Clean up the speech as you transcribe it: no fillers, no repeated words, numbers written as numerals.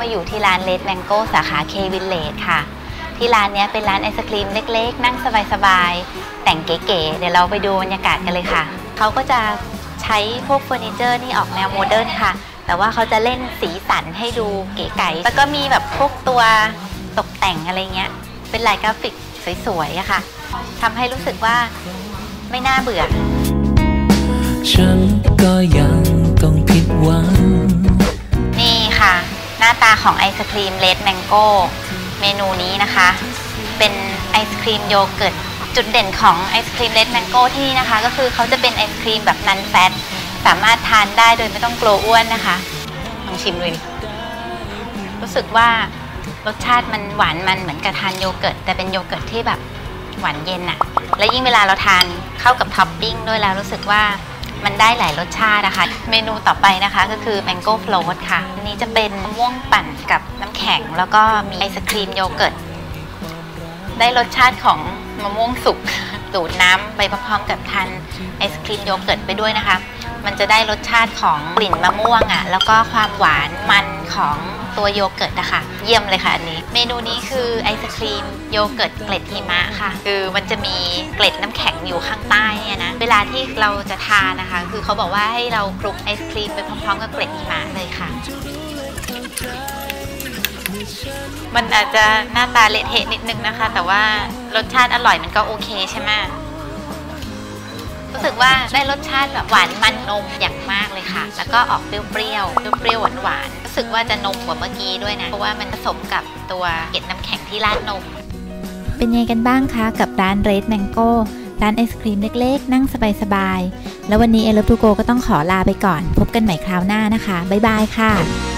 มาอยู่ที่ร้าน Red Mango สาขา K Village ค่ะที่ร้านนี้เป็นร้านไอศครีมเล็กๆนั่งสบายๆแต่งเก๋ๆเดี๋ยวเราไปดูบรรยากาศกันเลยค่ะเขาก็จะใช้พวกเฟอร์นิเจอร์นี่ออกแนวโมเดิร์นค่ะแต่ว่าเขาจะเล่นสีสันให้ดูเก๋ไก๋แล้วก็มีแบบพวกตัวตกแต่งอะไรเงี้ยเป็นลายกราฟิกสวยๆอะค่ะทำให้รู้สึกว่าไม่น่าเบื่อฉันก็ยังต้องผิดหวังนี่ค่ะหน้าตาของไอศครีม Red Mango เมนูนี้นะคะเป็นไอศครีมโยเกิร์ตจุดเด่นของไอศครีม Red Mango ที่นี่นะคะก็คือเขาจะเป็นไอศครีมแบบนันแฟตสามารถทานได้โดยไม่ต้องกลัวอ้วนนะคะลองชิมเลยดิรู้สึกว่ารสชาติมันหวานมันเหมือนกับทานโยเกิร์ตแต่เป็นโยเกิร์ตที่แบบหวานเย็นอะและยิ่งเวลาเราทานเข้ากับท็อปปิ้งด้วยแล้วรู้สึกว่ามันได้หลายรสชาตินะคะเมนูต่อไปนะคะก็คือ Mango Float ค่ะอันนี้จะเป็นมะม่วงปั่นกับน้ำแข็งแล้วก็มีไอศครีมโยเกิร์ตได้รสชาติของมะม่วงสุกดูดน้ำไปพร้อมๆกับทานไอศครีมโยเกิร์ตไปด้วยนะคะมันจะได้รสชาติของกลิ่นมะม่วงอ่ะแล้วก็ความหวานมันของตัวโยเกิร์ตนะคะเยี่ยมเลยค่ะอันนี้เมนูนี้คือไอศครีมโยเกิร์ตเกล็ดหิมะค่ะคือมันจะมีเกล็ดน้ำแข็งอยู่ข้างใต้เนี่ยนะเวลาที่เราจะทานนะคะคือเขาบอกว่าให้เราคลุกไอศครีมไปพร้อมๆกับเกล็ดหิมะเลยค่ะมันอาจจะหน้าตาเละเทะนิดนึงนะคะแต่ว่ารสชาติอร่อยมันก็โอเคใช่ไหมรู้สึกว่าได้รสชาติแบบหวานมันนมอย่างมากเลยค่ะแล้วก็ออกเปรี้ยวหวานรู้สึกว่าจะนมกว่าเมื่อกี้ด้วยนะเพราะว่ามันผสมกับตัวเกล็ดน้ำแข็งที่ราดนมเป็นไงกันบ้างคะกับร้าน Red Mango ร้านไอศครีมเล็กๆนั่งสบายๆแล้ววันนี้ I Love to Go ก็ต้องขอลาไปก่อนพบกันใหม่คราวหน้านะคะบ๊ายบายค่ะ